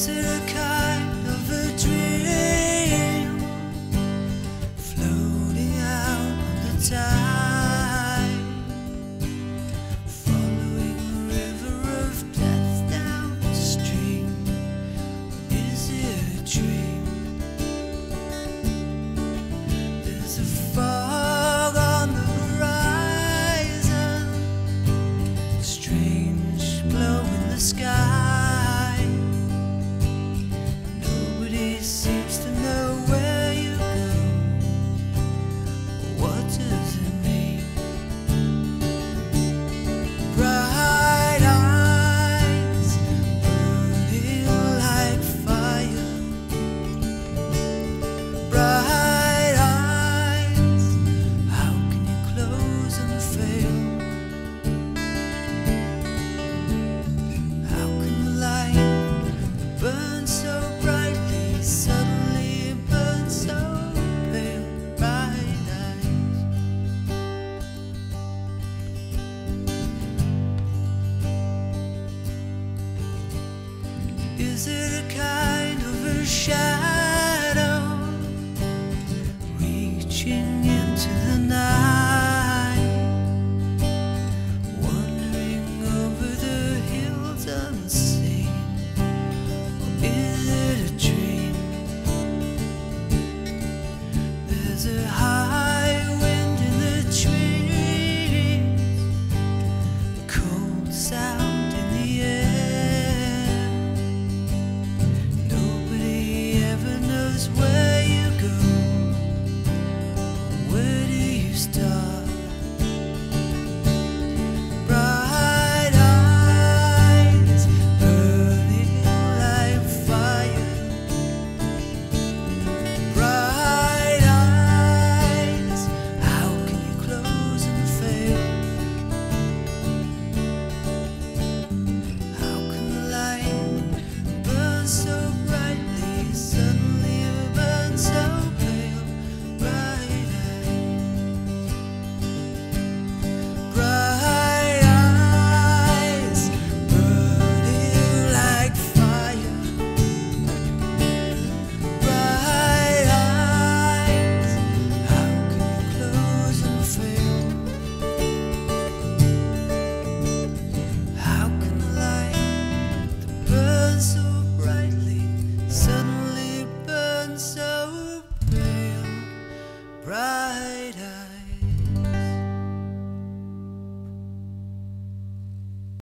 Is it a kind of a dream floating out on the tide, following a river of death downstream? Is it a dream? There's a fog on the horizon, strange glow in the sky. Seems to know where you go. What does it mean? Bright eyes burning like fire. Bright eyes, how can you close and fail? How can the light burn so brightly suddenly burn so pale? Bright eyes. Is it a kind of a shadow reaching into the night, wandering over the hills unseen? Or is it a dream? There's a high wind in the trees, a cold sound in the air. Nobody ever knows where you go. Where do you start? Bright eyes burning like fire. Bright eyes, how can you close and fail? How can the light burn so brightly suddenly burn so pale? Bright eyes. Bright eyes burning like fire. Bright eyes, how can you close and fail? How can the light that burns so brightly suddenly burn so pale? Bright eyes.